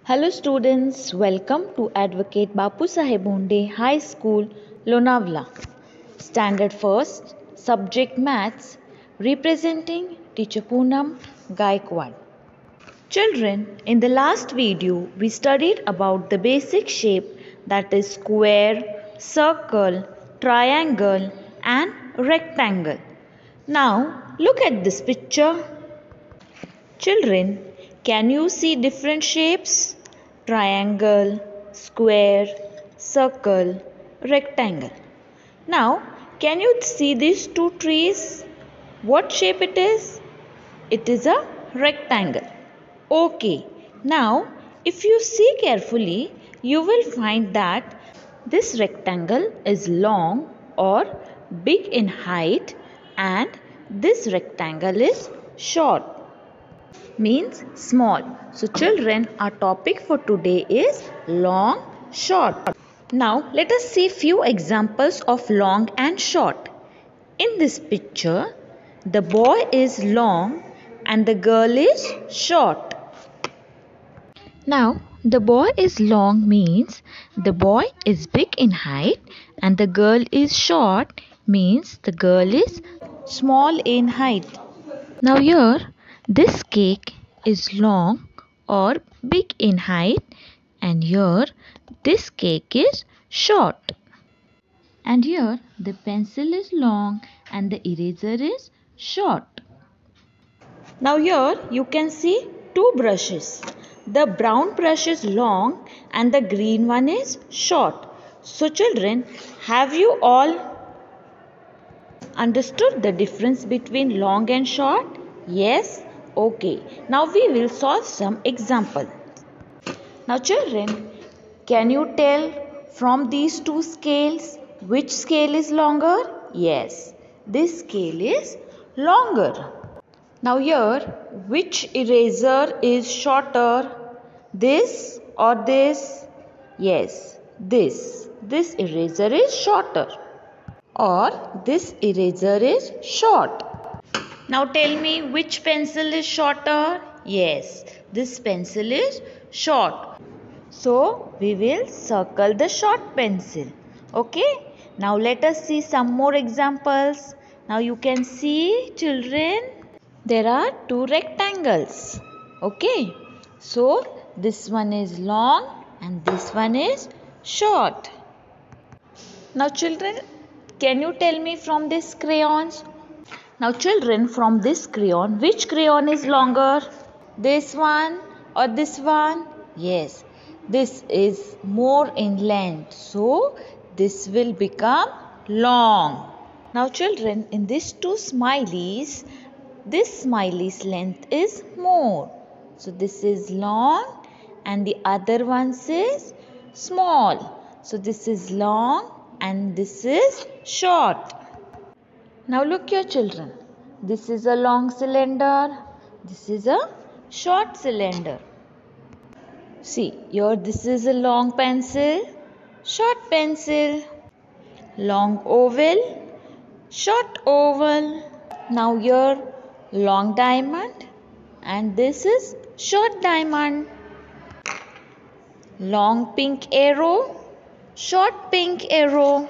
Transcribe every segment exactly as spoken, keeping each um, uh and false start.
Hello students, welcome to Advocate Bapu Saheb Bhonde High School, Lonavla. Standard first, subject maths, representing teacher Poonam Gaikwad. Children, in the last video, we studied about the basic shape, that is square, circle, triangle and rectangle. Now, look at this picture. Children, can you see different shapes? Triangle, square, circle, rectangle. Now, can you see these two trees? What shape it is? It is a rectangle. Okay, now if you see carefully, you will find that this rectangle is long or big in height and this rectangle is short, means small. So children, our topic for today is long, short. Now let us see few examples of long and short. In this picture, the boy is long and the girl is short. Now the boy is long means the boy is big in height and the girl is short means the girl is small in height. Now here this cake is long or big in height and here this cake is short. And here the pencil is long and the eraser is short. Now here you can see two brushes. The brown brush is long and the green one is short. So children, have you all understood the difference between long and short? Yes? Okay. Now we will solve some example. Now children, can you tell from these two scales which scale is longer? Yes, this scale is longer. Now here, which eraser is shorter? This or this? Yes, this. This eraser is shorter. Or this eraser is short. Now tell me which pencil is shorter? Yes, this pencil is short. So we will circle the short pencil. Okay. Now let us see some more examples. Now you can see, children, there are two rectangles. Okay. So this one is long and this one is short. Now children, can you tell me from these crayons? Now children, from this crayon, which crayon is longer? This one or this one? Yes, this is more in length. So this will become long. Now children, in these two smileys, this smiley's length is more. So this is long and the other one is small. So this is long and this is short. Now look here children, this is a long cylinder, this is a short cylinder. See, here this is a long pencil, short pencil, long oval, short oval. Now here long diamond and this is short diamond. Long pink arrow, short pink arrow.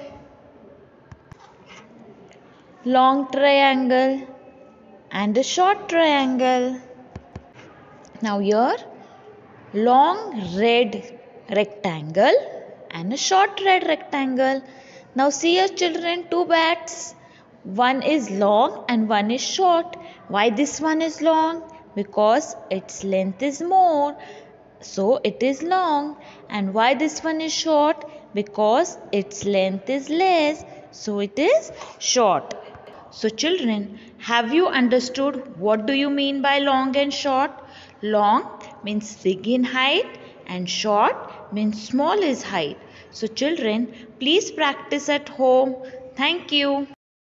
Long triangle and a short triangle. Now here long red rectangle and a short red rectangle. Now see here children, two bats. One is long and one is short. Why this one is long? Because its length is more. So it is long. And why this one is short? Because its length is less. So it is short. So children, have you understood what do you mean by long and short? Long means big in height and short means small in height. So children, please practice at home. Thank you.